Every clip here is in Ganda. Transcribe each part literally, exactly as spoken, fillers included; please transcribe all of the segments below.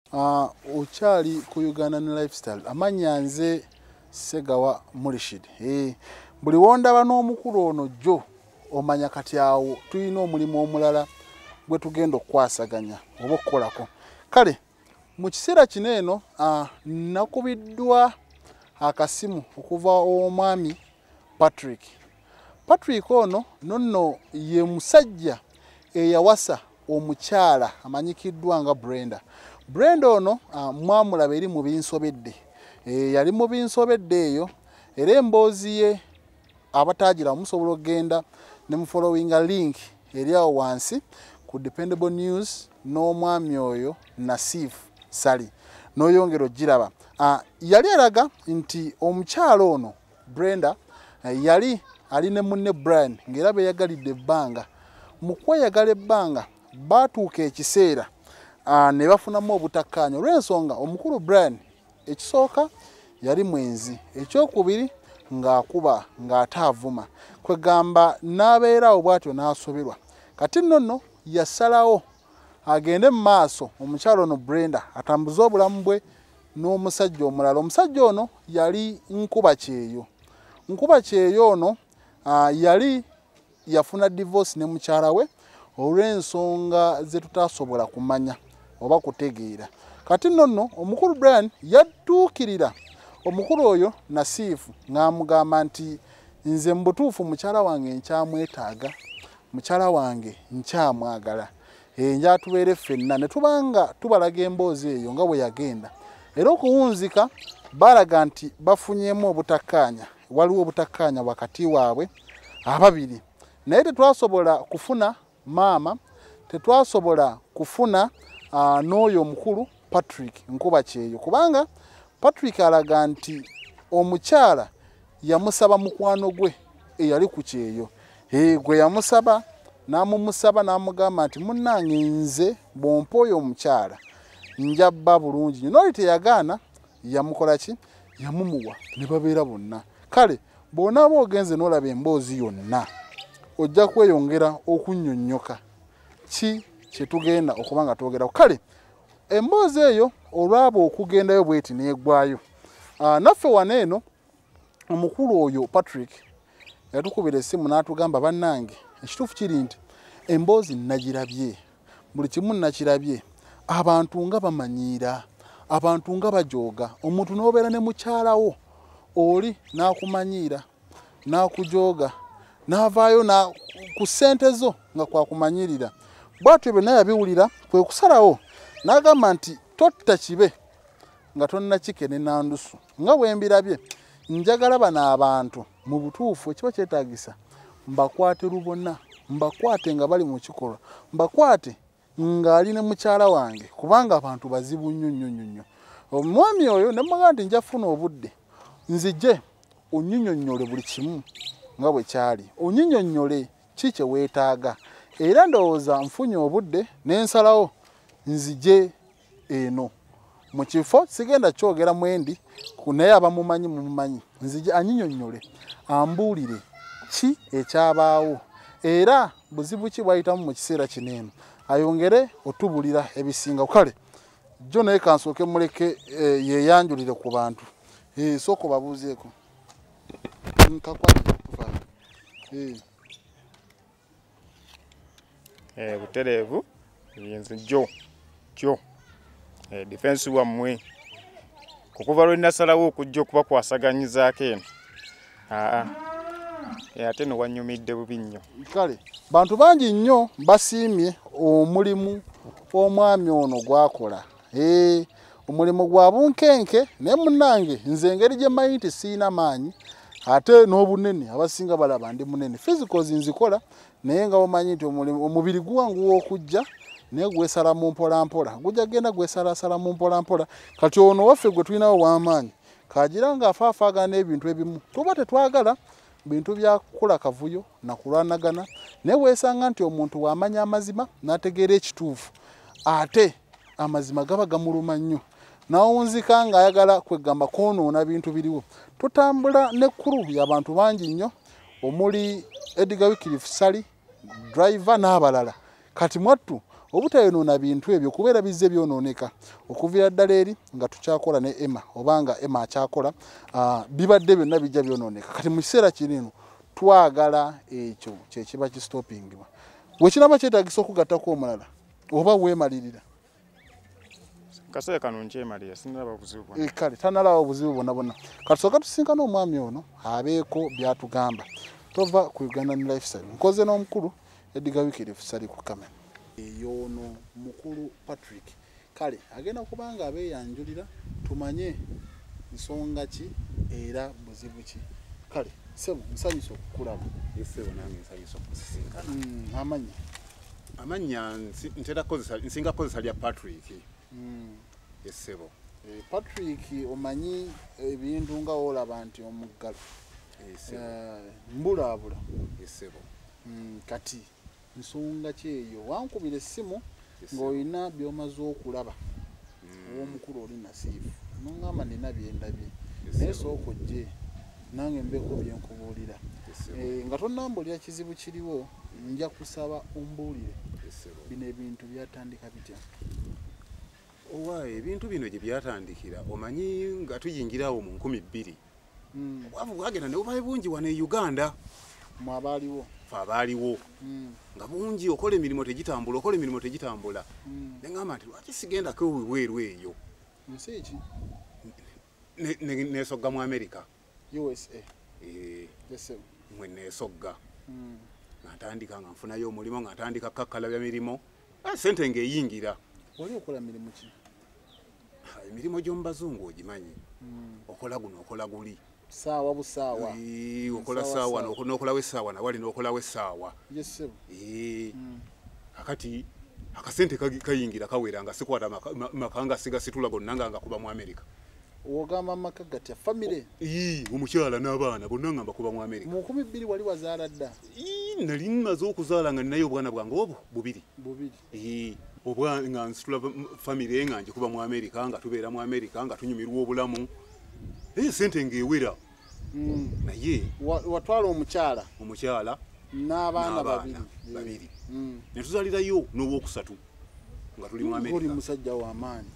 Uh, Ochali ku Uganda lifestyle amanya nze Segawa Mulishid. Eh, buli wonda bano omukulu ono jo omanya kati awo tuyina omulimu omulala gwe tugenda okwasaganya oba okukolako. Kale mu kiseera kino eno uh, nakubiddwa akasimu okuva omwami Patrick. Patrick ono nonno ye musajja eyawasa omukyala amanyikiddwa nga Brenda. Brenda ono uh, mwamulaba eri mu binsobedde. E, yali mu binsobedde eyo era emboozi ye abatagira musobola ogenda ne mu following a link eri awo wansi ku Dependable News n'omwami oyo Nasif Sali n'oyongero giraba. Uh, yali eraga nti omukyalo ono Brenda uh, yali ali ne munne Brian ngera beyagalidde ebbanga mu kweyagala ebbanga batuuka ekiseera uh, ne bafunamu obutakkaanya olw'ensonga omukulu Brian ekisooka yali mwenzi ekyokubiri ng'akuba ng'ataavuma kwegamba n'abeerawo bw'atyo n'asoberwa kati nonno yasalawo agende mu maaso omukyalo ono Brenda atambuze obulamu bwe n'omusajja omulala. Omusajja ono yali Nkuba kyeyo. Nkuba kyeyo ono uh, yali yafuna divorce ne mukyala we olw'ensonga ze tutasobola kumanya oba kutegeera. Kati nonno omukulu Brian yadduukirira omukulu oyo Nasifu ng'amugamba nti nze mbutuufu mukyala wange nkyamwetaaga, mukyala wange nkyamwagala. Enja atubeere ffenna ne tubanga tubalaga emboozi eyo nga bwe yagenda. Era okuwunzika balaga nti bafunyemu obutakkaanya, waliwo obutakkaanya wakati waabwe ababiri. Naye tetwasobola kufuna maama, tetwasobola kufuna uh, n'oyo omukulu Patrick Nkuba kyeyo kubanga Patrick alaga nti omukyala yamusaba mukwano gwe eyali ku kyeyo. Eh, gwe yamusaba namumusaba namugamba nti munnange nze bw'ompoyo omukyala njabba bulungi nnyo. Noli teyagaana yamukola ki? Yamumuwa ne babeera bonna. Kale bw'onaaba ogenze n'olaba emboozi yonna ojja kweyongera okunnyonnyoka ki kye tugenda okuba nga twogerako. Kale emboozi eyo olwaba okugendayo bweti neegwayo. Uh, naffe waneeno omukulu oyo Patrick yatukubira essimu n'atugamba bannange ekituufu kiri nti emboozi nagirabye, buli kimu nakirabye, abantu nga bamanyiira, abantu nga bajooga, omuntu n'obeera ne mukyalawo oli n'akumanyiira n'akujooga n'avaayo na ku ssente zo nga kwakumanyirira. Bw'atyo byonna yabiwulira kwe kusalawo n'agamba nti totta kibe nga tonna kikene nandusu nga bwe mbirabye. Njagala bano abantu mu butuufu ekiba kyetaagisa mbakwate lubona, mbakwate nga bali mu kikolwa, mbakwate ng'ali ne mukyala wange kubanga abantu bazibu nnyo nnyo nnyo. Omwami oyo ne mugamba nti nja funa obudde nzije onnyinyonnyole buli kimu nga bwe kyali, onnyinyonnyole ki kye weetaaga. Era ndowooza nfunye obudde n'ensalawo nzije eno mu kifo sigenda kyogera mwendi naye abamumanyi mumumanyi, nzije anyinyonnyole ambuulire ki ekyabaawo era buzibu ki bwayitamu mu kiseera kino eno ayongere otubulira ebisinga. Kale jjo naye kansooke muleke e, yeyanjulire ku bantu. E, sooka babuuzeeko e. Eh, butereevu ebyenzi jjo jjo eh, defense wammwe kukuva lwe nasalawo okujja okubakwasaganyizaako eno. Aa eh, ate no wanyumidde bubi nnyo. Kale bantu bangi nnyo basiimye omulimu omwami ono gwakola. Eh, omulimu gwa bunkenke naye munnange nze engeri gye mmanyi nti siina maanyi ate n'obunene abasinga balaba ndi munene. Physicals nzikola naye nga omanyi nti omubiri guwanguwa okujja naye gwesala mu mpola mpola, gujja genda gwesalasala mu mpola mpola. Kati ono waffe gwe tulinawo w'amaanyi kagira nga afaafaagana n'ebintu ebimu tuba tetwagala bintu bya kukula kavuyo na kulwanagana, naye weesanga nti omuntu wamanya amazima n'ategeera ekituufu ate amazima gaba gamuluma nnyo n'awunzika ng'ayagala kwegamba kwonoona bintu biriwo. Tutambula n'ekkulu y'abantu bangi nnyo omuli Edgar Wikirifu Sali driver n'abalala. Kati mwattu obutayonoona bintu ebyo kubeera bizze byonooneka okuviira ddala eri nga tukyakola ne Emma obanga Emma akyakola uh, bibadde byonna bijja byonooneka kati mu kiseera kino twagala ekyo kyekiba kistopingibwa wekiraba kyetaagisa okugattako omulala oba weemalirira kaseera kano nkyemalira sinalaba obuzibu bwonna e, kale tanalaba obuzibu bwonna bwonna kati sooka tusinkana omwami ono abeeko byatugamba tova ku Uganda Lifestyle nkoze n'omukulu Edgar Wikirifu sali ku kamera yono mukulu Patrick kale agenda kubanga abeeyanjulira tumanye nsonga ki era buzibu ki kale sebo nsanyusa okukulaba yesebo nange nsanyusa okusisinkana mm, amanya amanya ntera kozesa nsinga kozesa lya Patrick mm. yesebo e, Patrick omanyi ebintu nga olaba nti omuggalo yesebo uh, mbulabula yesebo mm, kati nsonga kyeyo wankubira essimu ng'olina by'omaze okulaba ow'omukulu oli nasiifu n'oŋŋamba nina byendabye naye sooka ojje nange mbeeko byenkubuulira nga tonnambulira kizibu kiriwo nja kusaba ombuulire bino ebintu byatandika bitya owaaye ebintu bino gye byatandikira omanyi nga tuyingirawo mu nkumi bbiri obwavu bwagenda ne bubaye bungi wano e Uganda mwe abaaliwo fe abaaliwo nga bungi okola emirimu tegitambula okola emirimu tegitambula ne ŋŋamba nti lwaki sigendako weweeru eyo nsi ki nesogga mu America U S A mwe nesogga nga ntandika nga nfunayo omulimu nga ntandika kakkalabya mirimu sente ng'eyingira wali okola mirimu ki emirimu gy'omu bazungu ogimanyi okola guno okola guli saawa busaawa okola saawa n'okolawo essaawa nawali n'okolawo essaawa akati akasente kayingira kawera nga sikwata maka nga sigasitula gonna nga ngakuba mu America ogamba amaka gatya famire omukyala n'abaana bonna nga mbakuba mu America mu nkumi bbiri wali wazaala dda nali mmaze okuzaala nga ninayo obwana bwange obwo bubiri bubiri obwa nga nsitula famire nga njikuba mu America nga tubeera mu America nga tunyumirwa obulamu naye sente ng'ewera naye watwala omukyala omukyala n'abaana babiri babiri ne tuzaalirayo n'owookusatu nga tuli mu America oli musajja w'amaanyi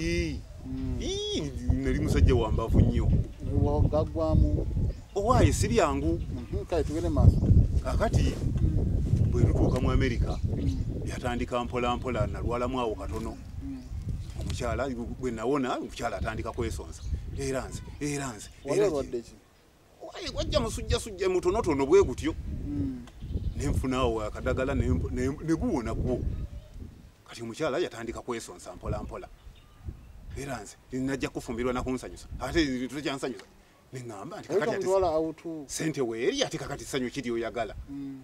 nali musajja wa mbavu nnyo gaggwamu owaaye si byangu kale tugende maaso akati bwe tutuuka mu America yatandika mpola mpola nalwalamu awo katono omukyala bwe nawona omukyala atandika kwesonza era nze era nze wajja musujja sujja mutonotono bwe gutyo nenfunaawo akadagala ne guwona gwo kati omukyala yatandika kwesonza mpola mpola era nze najja kufumbirwa nakunsanyusa ate tukyansanyusa neŋŋamba nti kakati sente weeri ate kakati ssanyu kiri oyagala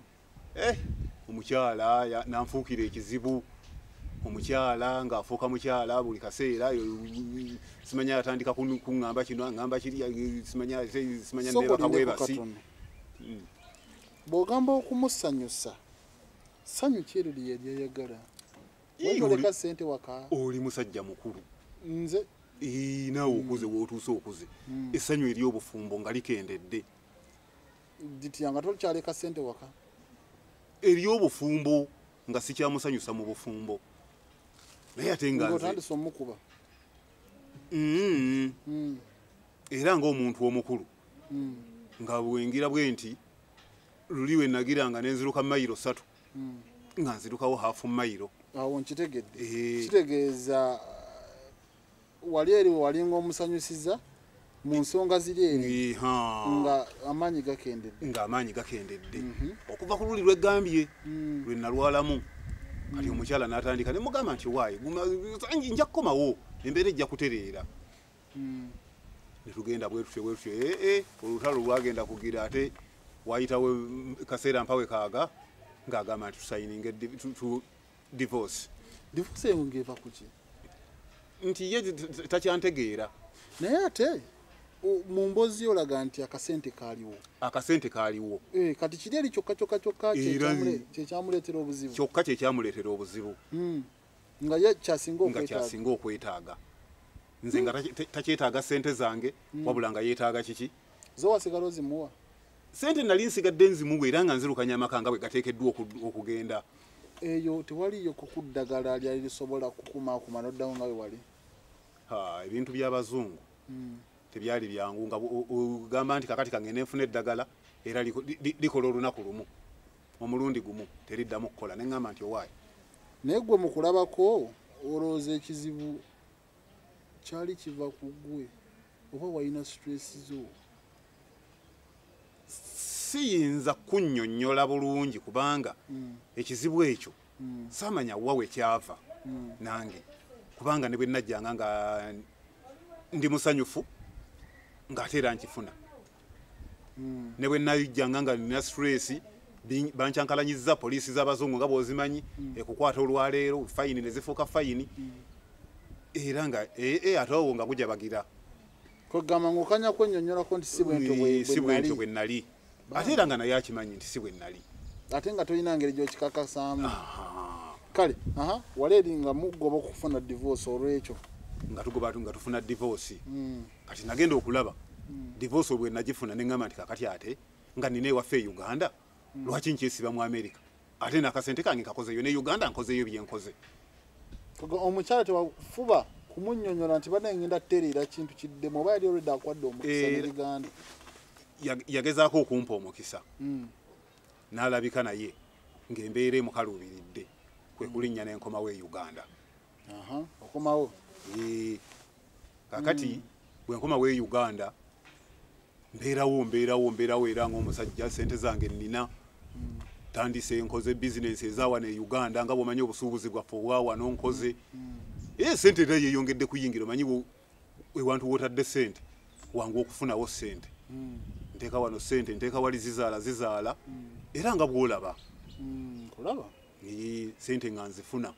omukyala nanfuukira ekizibu omukyala ng'afuuka mukyala buli kaseera simanya yatandika kuŋŋamba kino aŋŋamba kiri simanya simanya neebaka bwebasi bw'ogamba okumusanyusa ssanyu kyeru lye lyeyagala wetoleka sente waka oli musajja mukulu nze naawe okuze wootuuse okuze essanyu ery'obufumbo nga likendedde dityanga tokyaleka sente waka ery'obufumbo nga sikyamusanyusa mu bufumbo naye ate nga otandise omukuba era ng'omuntu omukulu nga bwengira bwe nti luli we nagiranga nenziruka mayiro ssatu nga nzirukawo haafu mayiro awo nkitegedde kitegeeza wali eri walinga omusanyusiza mu nsonga ziri eri nga amaanyi gakendedde ng'amaanyi gakendedde okuva ku luli lw'eggambye lwe nalwalamu kati omukyala n'atandika ne mugamba nti waayi nja kukomawo embeera ejja kutereera ne tugenda bwe tutyo bwe tutyo ee olutalo lwagenda kugira ate wayitawo kaseera mpawe kaaga ng'agamba nti tusayininge divorce divorce eyo ng'eva ku ki nti ye takyantegeera naye ate mu mboozi olaga nti akasente kaaliwo akasente kaaliwo kati kiri eri kyokka kyokka kyokka kyekyamuleetera obuzibu kyokka kyekyamuleetera obuzibu nga ye kyasinga kyasinga okwetaaga nze nga takyetaaga sente zange wabula nga yeetaaga kiki zo wasigala ozimuwa sente nali nsigadde nzimuwa era nga nzirukanya amaka nga bwe gateekeddwa okugenda eyo tewaliyo kukuddagala lyali lisobola kukumaakuma noddawo nga we wali ha ebintu by'abazungu mm. tebyali byangu nga ugamba nti kakati kangene nfuna eddagala era likola olunaku lumu omulundi gumu teriddamu kukola neŋŋamba nti owaayi naye gwe mu kulabako olowooza ekizibu kyali kiva ku ggwe oba walina stress zo siyinza kunnyonnyola bulungi kubanga mm. ekizibu ekyo mm. saamanya wawe kyava mm. nange kubanga ne bwe najjanga nga ndi musanyufu ng'ate era nkifuna mm. ne bwe najjanga nga nina stress bankyankalanyizza poliisi z'abazungu nga bw'ozimanyi mm. ekukwata olwaleero fayini ne zifuuka fayini mm. era nga ee ate awo nga gujabagira kwegamba ng'okanya kwennyonnyolako nti si bwentyo bwe nnali ate era nga naye akimanyi nti si bwe nnali ate nga tolina ngeri gy'okikakasaamu kale aha wali eri nga mugoba okufuna divorce olw'ekyo nga tugoba nga tufuna divorce mm. kati nagenda okulaba mm. divorce olwe nagifuna neŋŋamba nti kakati ate nga nina ewaffe e Uganda mm. lwaki nkyesiba mu America ate n'akasente kange kakozeyo ne Uganda nkozeyo byenkoze omukyala tewafuba kumunnyonnyola nti bana ngenda ttereera kintu kiddemu oba yali olwedde akwadde omukisa ne Uganda yagezaako okumpa omukisa mm. n'alabika naye ng'embeera emukaluubiridde kwe kulinnya n'enkomawo e Uganda aha okomawo ee kakati mm. bwe nkomawo e Uganda mbeerawo mbeerawo mbeerawo era ng'omusajja sente zange nnina mm. tandise nkoze bizinensi ezaawa ne Uganda nga bw'omanyi obusuubuzi bwaffe obwawano nkoze mm. ee sente era yeeyongedde kuyingira omanyi ewantu wootadde sente wangu okufunawo sente mm. nteeka wano sente nteeka wali zizaala zizaala mm. era nga bw'olaba mm. kulaba ee sente nga nzifuna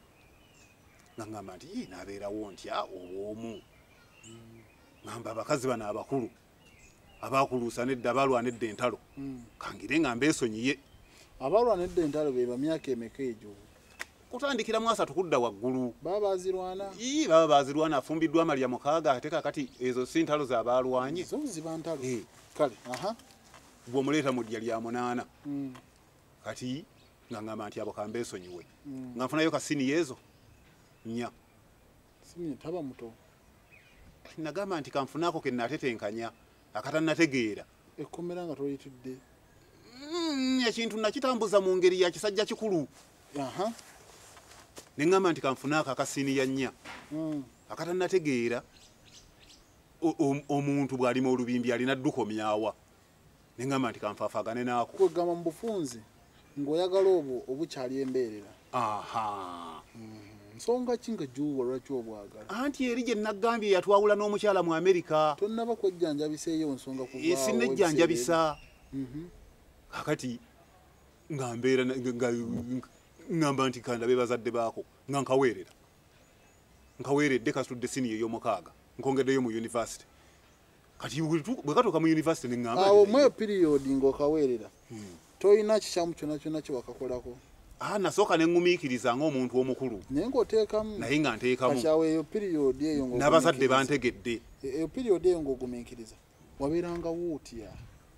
nga ngamba nti ye nabeerawo ntya obwomu mm. ngamba abakazi bano abakulu abakuluusa nedda abalwana edda entalo mm. kangire nga mbeesonyiye abalwana edda entalo be bamyaka emeka egyo kutandikira mu asatu kudda waggulu baba bazirwana ii baba bazirwana afumbiddwa amalya mukaaga ate kakati ezo si ntalo z'abalwanye zo ziba ntalo ee kale aha bw'omuleeta mu ddya lya munaana mm. kati nga ngamba nti abo kambeesonyiwe mm. nga nfunayo kasini ezo nnya sini taba muto nagamba nti kanfunaako ke nnatetenkanya akatannategeera ekkomera nga toyitudde mm, ekintu nakitambuza mu ngeri ya kisajja kikulu aha ne ŋŋamba nti kanfunaako akasini ya nnya mm. akatannategeera omuntu bw'alima olubimbi alina ddukomyawa ne ŋŋamba nti kanfaafaagane naako kwegamba mu bufunzi ng'oyagala obwo obukyali embeerera aha mm. nsonga ki nga gy'obwo lwaki obwagala anti eri gye naggambye yatwawula n'omukyala mu Amerika tonnaba kwejjanjabiseeyo nsonga kuvaawo sinejjanjabisa mm-hmm. kakati nga mbeera ŋŋamba nti kandabe bazadde baako nga nkaweerera nkaweeredde kasitudde siniya ey'omukaaga nkongeddeyo mu university kati bwe katuuka mu university ne ŋŋamba awo mweyo period ng'okaweerera hmm. toyina kikyamu kyonna kyonna kye wakakolako ah nasooka ne ŋŋumiikiriza ng'omuntu omukulu naye ng'oteekamu naye nga nteekamu kakyawo eyo period eyo n'abazadde bantegedde eyo period eyo ng'ogumiikiriza wabeerangawo otya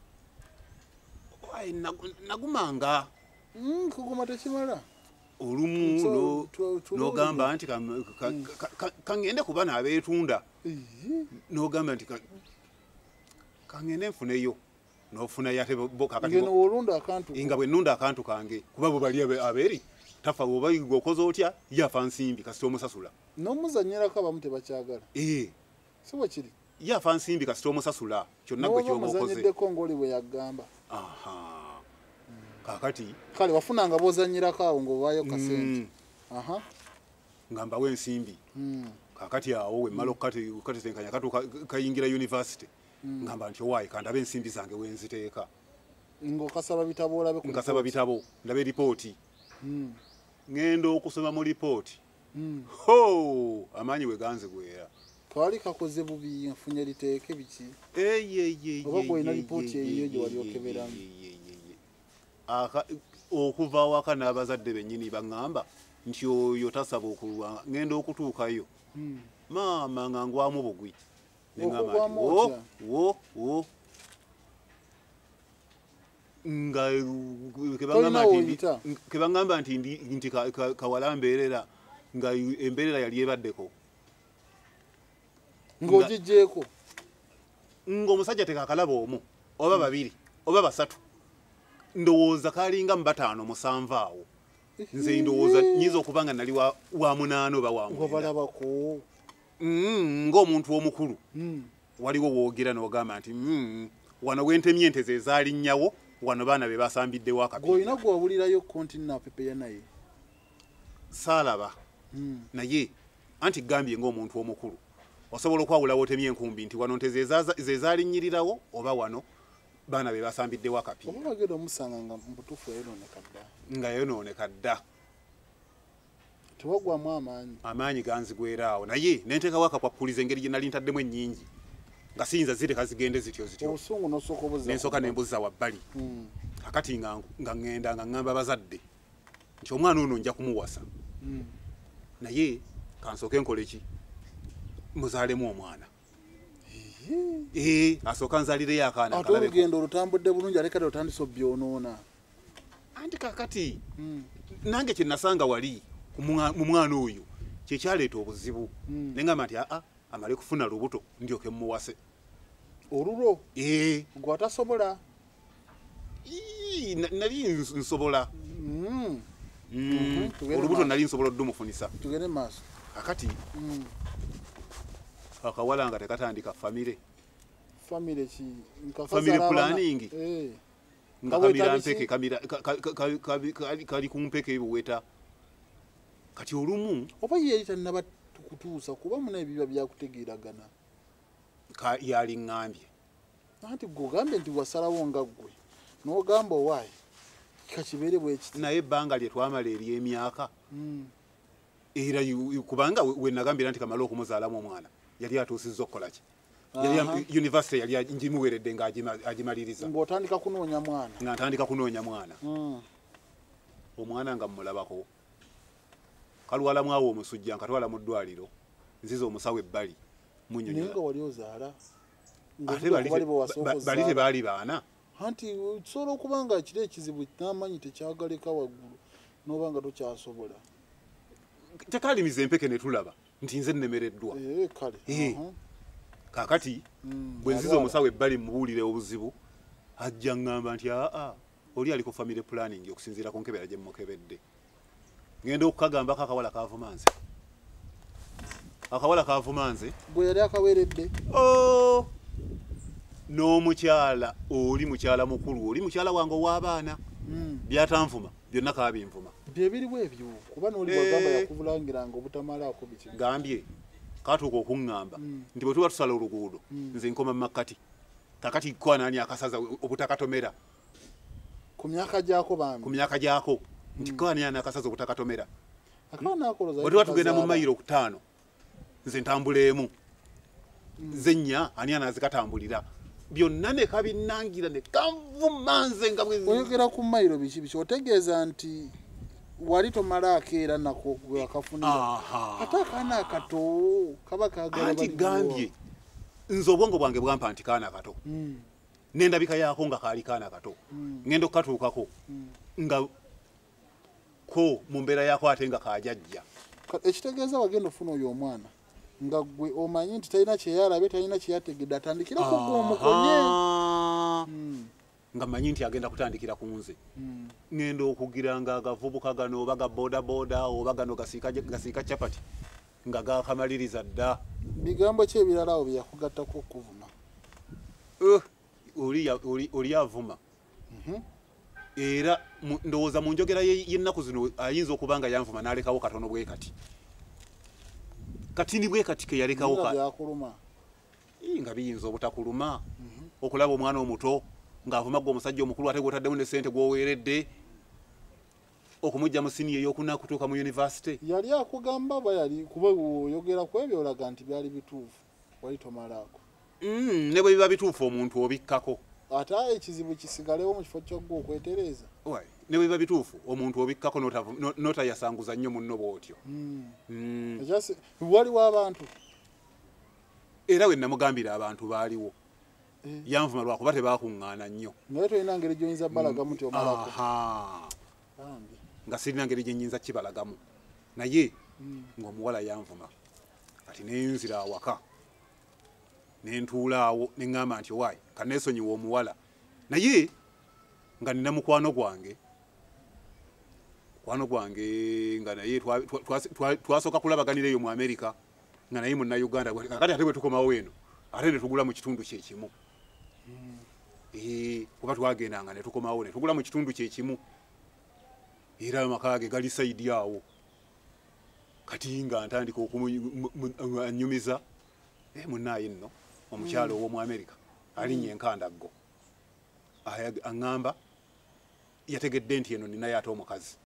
nagumanga kuguma tekimala olumu n'ogamba nti kangende kuba n'abeetunda n'ogamba nti kangende nfuneyo n'ofunayo ate nga bwe nnunda akantu kange kuba bwe bali abeeri tafa oba okoze otya yafa nsimbi kasita omusasula n'omuzannyirako abamu tebakyagala ee si bwe kiri yafa nsimbi kasita omusasula kyonna gwe kyoba okoze omuzannyiddeko ng'oli bwe yagamba aha kakati kale wafunanga bozanyirako awo ng'obaayo kasente aha nga mbawo ensimbi kakati awo wemmala okukatetenkanya kayingira university ngamba nti owaayi kandabe ensimbi zange wenziteeka ng'okasaba bitabo olabe nkasaba bitabo ndabe ripooti ŋŋenda okusoma mu ripooti ho amaanyi we ganzigwera kaali kakoze bubi nfunye liteeke biki oba gwolina ripooti eyiyo gye wali okeberamu okuva awaka n'abazadde bennyini baŋŋamba nti oyo tasaba okulwa ŋŋenda okutuukayo maama nga ngwamu bugwi neŋŋamba nti wo wo wo nga kebangamba nti kebangamba nti nti kawala mbeerera nga embeerera yali ebaddeko ng'ogijjeeko ng'omusajja tekakalaba omu oba babiri oba basatu ndowooza kalinga mu bataano musanvu awo nze ndowooza nyiza okuba nga nali wa munaana oba wa mwenda balabako ng'omuntu omukulu waliwo woogera n'ogamba nti wano wentemye ente ze zaalinnyawo wano baana be basambiddewo akapiira g'olina gwawulirayo kontina pepeya naye saalaba naye anti gambye ng'omuntu omukulu osobola okwawulawo otemye enkumbi nti wano nte ze zaalinnyirirawo oba wano baana be basambiddewo akapiira oba bagenda omusanga nga mubutuufu yayonooneka dda nga yayonooneka dda tewagwamu amaanyi amaanyi ganzigwera awo naye nenteekawo akakwakkuliza engeri gye nali ntaddemu ennyingi nga siyinza zireka zigende zityo zityo obusungu n'osooka obuzza n'ensooka n'embuzza wabbali akati nga ŋŋenda nga ŋŋamba bazadde nti omwana ono nja kumuwasa naye kansooke nkole ki muzaalemu omwana ee asooka nzaalireyo akaana ate olugendo olutambudde bulungi ate kati otandise obyonoona anti kakati nange kye nasanga wali mu mwana oyo kyekyaleeta obuzibu neŋŋamba nti aa amale kufuna lubuto ndyoke mmuwase olulwo ee gwe atasobola nali nsobola olubuto nali nsobola oddumufunisa tugende maaso akati akawala nga tekatandika famire famire ki famire planning nga kamira mpeke kamira kali ku mpeke buweta kati olumu oba yeri tannaba kutuusa kuba muna ebiba byakutegeeragana yali ŋŋambye anti gweogambye nti wasalawo nga ggwe n'ogamba owaayi kakibeere bwekiti naye ebbanga lye twamala ery'emyaka era kubanga we nagambira nti kamala okumuzaalamu omwana yali atuusizza okukola ki university yali ngimuweredde ng'agimaliriza ng'otandika kunoonya mwana nga ntandika kunoonya mwana omwana nga mmulabako kalwalamu awo omusujja nkatwala mu ddwaliro nziza omusawo ebbali munyonyola wali ozaala bali tebaali baana anti kisobola okuba nga kiri ekizibu n'amanyi tekyagaleka waggulu n'oba nga tokyasobola tekaalimiza empeke ne tulaba nti nze nnemereddwa kale kaakati bwe nziza omusawo ebbali mubuulire obuzibu ajja ŋŋamba nti aa oli ali ku family planning okusinziira ku nkebera gye mmukebedde ngenda okukagambako akawala kavuma nze akawala kavuma nze gwe yali akaweeredde n'omukyala oli mukyala mukulu oli mukyala wange ow'abaana byatanvuma byonna kaabinvuma byebiriwo ebyo kuba n'oli wagamba yakuvulangiranga obutamalako biki gambye katuuka okuŋŋamba nti bwe tuba tusala oluguudo nze nkoma mu makkati kakati kwanaani akasaza obutakatomera ku myaka gyako bambi ku myaka gyako nti kwanaani akasaza obutakatomera bwe tuba tugenda mu mayiro kutaano nze ntambuleemu nze nnya ani anaazikatambulira byonna ne kabinnangira ne kanvuma nze nga oyogera ku mayiro biki biki otegeeza nti wali tomalaako era nako gwe wakafunira ate akaana akato kaba kaagala anti gambye nze obwongo bwange bwampa nti kaana kato n'endabika yaako nga kaali kaana kato ngenda okukatuukako nga ko mu mbeera yaako ate nga kaajajja ekitegeeza wagenda ofuna oyo omwana nga gwe omanyi nti talina kyeyalabye talina kyeyategedde atandikira ku gwomukonye nga manyi nti agenda kutandikira ku nze ngenda okugira nga agavubuka gano oba ga bodaboda oba gano gasiika capati nga gakamaliriza dda bigambo ki ebirala awo byeyakugattako okuvuma oli avuma era ndowooza mu njogera y'ennaku zino ayinza okuba nga yanvuma n'alekawo katono bwe kati katini bwe kati ke yalekawo nga biyinza obutakuluma okulaba omwana omuto ng'avuma gwe omusajja omukulu ate gw'otaddemu ne ssente gw'oweeredde okumujja mu siniya ey'okuna kutuuka mu yunivasite yali akugamba ba yali kuba oyogera ku ebyo olaga nti byali bituufu wali tomalaako ne bwe biba bituufu omuntu obikkako ate ekizibu kisigalewo mu kifo ky'oggwe okwetereeza ne bwe biba bituufu omuntu obikkako n'otayasanguza nnyo munno bw'otyo waliwo abantu era we namugambira abantu baaliwo yanvuma lwakuba tebakuŋŋaana nnyo naye tolina ngeri gyoyinza balagamu nti omalako nga sirina ngeri gyenyinza kibalagamu naye ng'omuwala yanvuma kati neyunzira awaka nentuula awo neŋŋamba nti owaayi kaneesonyiwa omuwala naye nga nina mukwano gwange mukwano gwange nga naye twasooka kulabaganira eyo mu Amerika nga naye munnauganda kati ate bwe tukomawo eno ate ne tugula mu kitundu kyekimu kuba twagendanga ne tukomawo ne tugula mu kitundu kyekimu era amaka ge gali sayidi awo kati nga ntandika okumunyumiza munnaaye nno omukyalo ow'omu Amerika alinnya enkandaggo aŋŋamba yategedde nti eno ninayo ate omukazi